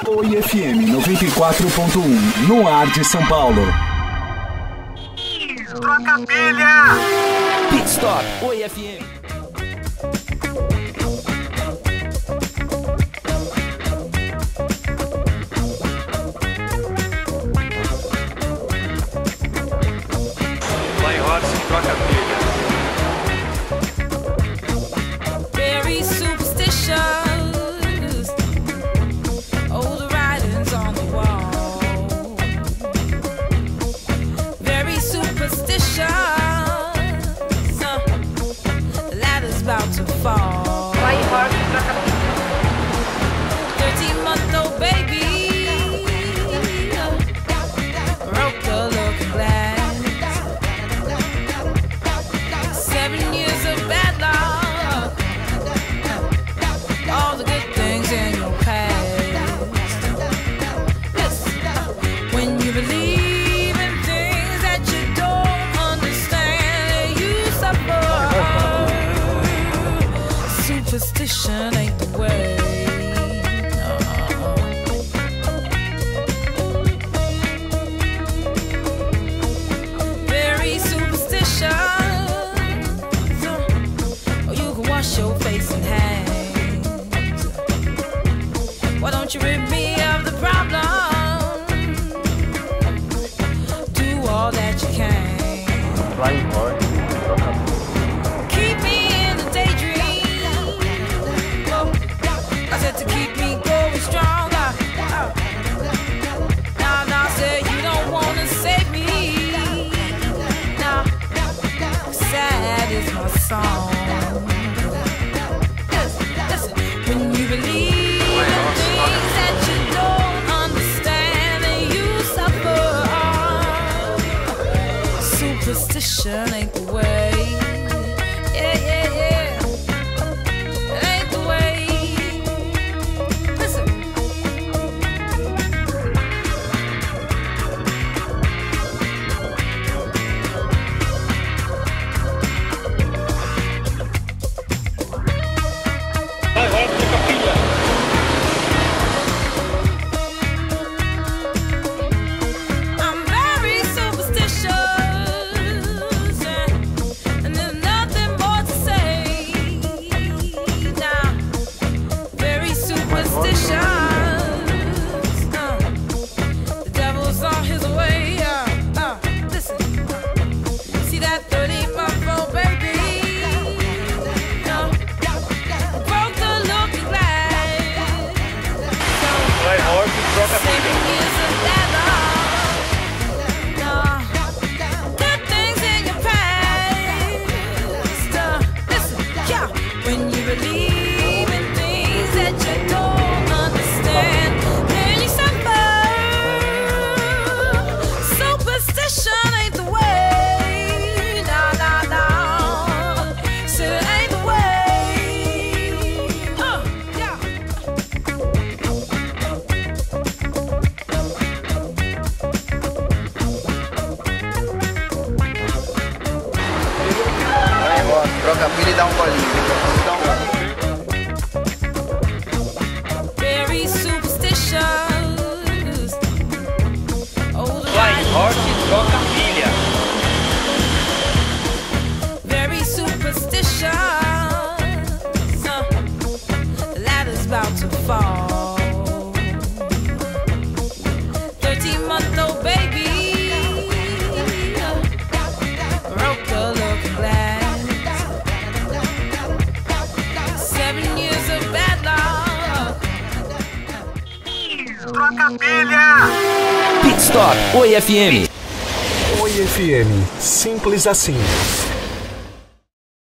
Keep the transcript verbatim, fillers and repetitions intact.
Oi F M noventa e quatro ponto um, no ar de São Paulo. Troca a pilha! Pit Stop, Oi F M. Lá em Horse, troca a pilha. Very superstitious. Old writings on the wall. Very superstitious. Uh, the ladder's about to fall. Lá em Horse, troca a pilha. thirteen month old baby broke the looking glass. Seven years of bad luck. All the good things in your past. Listen, when you believe in things that you don't understand, you suffer. Superstition ain't the way. Very superstitious. Or you can wash your face and hands. Why don't you rid me of the problem? Do all that you can. Lá em Horse, troca a pilha. Keep me in the daydream. Oh, I said to keep me going stronger. Oh. Nah, nah, said you don't wanna save me. Nah, sad is my song. Listen, listen, when you believe in things that you don't understand, and you suffer. Superstition ain't the way. Yeah, yeah, yeah. It ain't the way. Listen. Lá em Horse, troca a pilha. I'm very superstitious, and there's nothing more to say now. Very superstitious. Uh, the devil's on his way. Uh, uh, listen, see that thirty-month-old baby? Uh, broke the looking glass. Lá em Horse, troca a Seven pilha. years of bad luck. Nah, good things in your past. Uh, listen, yeah, when you believe in things that you don't understand, then you suffer. Superstition ain't the way. Nah, nah, nah. Said it ain't the way. Uh, yeah. Lá em Horse, troca a pilha e dá um golinho. Dá um golinho. Very superstitious. Old Lá em Horse, troca a pilha. very superstitious. Uh, the ladder's about to fall. Thirteen-month-old baby broke the looking glass. Seven years of bad luck. Troca a pilha! Pit Stop, Oi F M. Oi F M, simples assim.